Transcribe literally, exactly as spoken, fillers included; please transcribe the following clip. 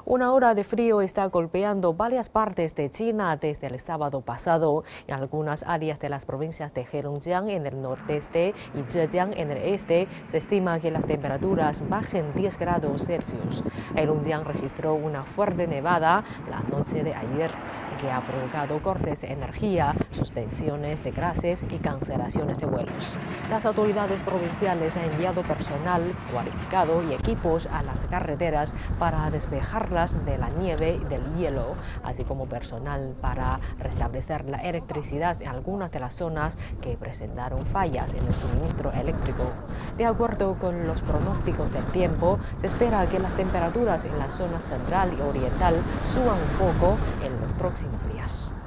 Una ola de frío está golpeando varias partes de China desde el sábado pasado. En algunas áreas de las provincias de Heilongjiang en el nordeste y Zhejiang en el este se estima que las temperaturas bajen diez grados Celsius. Heilongjiang registró una fuerte nevada la noche de ayer que ha provocado cortes de energía, suspensiones de clases y cancelaciones de vuelos. Las autoridades provinciales han enviado personal cualificado y equipos a las carreteras para despejarlas de la nieve y del hielo, así como personal para restablecer la electricidad en algunas de las zonas que presentaron fallas en el suministro eléctrico. De acuerdo con los pronósticos del tiempo, se espera que las temperaturas en la zona central y oriental suban un poco en los próximos días.